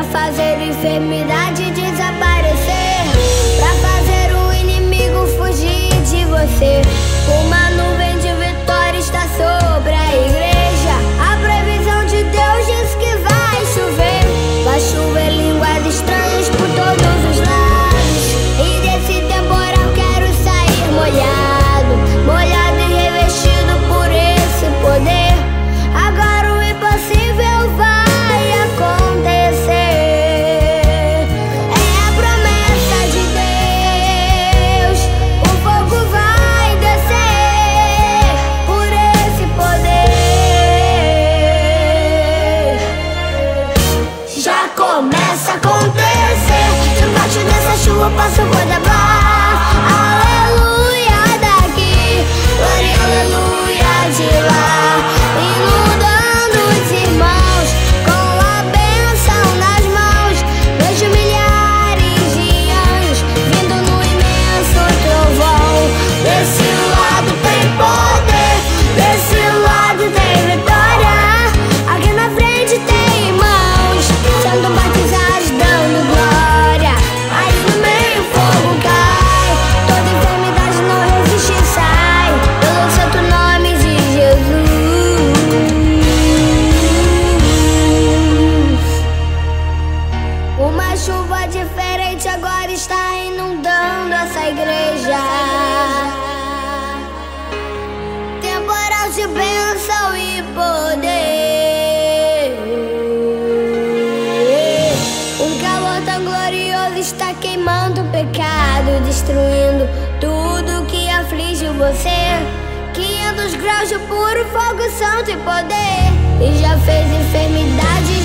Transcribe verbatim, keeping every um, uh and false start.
pra fazer enfermidade desaparecer, pra fazer o inimigo fugir de você. Uma nuvem de vitória está sobre a igreja. A previsão de Deus diz que vai chover. Vai chover línguas estranhas por todos os lados. E desse temporal quero sair molhado, molhado e revestido por esse poder. Agora o impossível vai acontecer. É a promessa de Deus. O fogo vai descer por esse poder. Já começa a acontecer. Debaixo dessa chuva passa o guarda-mar. Aleluia daqui, glória, aleluia de lá. Inundando os irmãos com a bênção nas mãos. Vejo milhares de anjos vindo no imenso trovão. Desse lado tem poder, desse lado tem vitória. Aqui na frente tem irmãos sendo batizados dando glória. Aí no meio o fogo cai, toda enfermidade não resiste e sai, pelo santo nome de Jesus. Uma chuva diferente agora está inundando essa igreja. Temporal de bênção e poder. Um calor tão glorioso está queimando o pecado, destruindo tudo que aflige você. quinhentos graus de puro fogo, santo e poder. E já fez enfermidades